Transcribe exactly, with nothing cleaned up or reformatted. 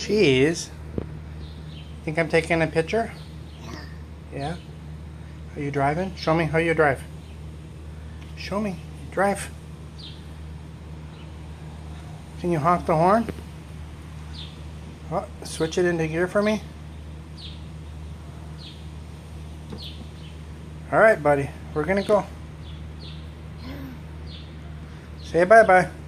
Cheese? Think I'm taking a picture? Yeah? Are you driving? Show me how you drive. Show me. Drive. Can you honk the horn? Oh, switch it into gear for me. Alright, buddy. We're gonna go. Say bye-bye.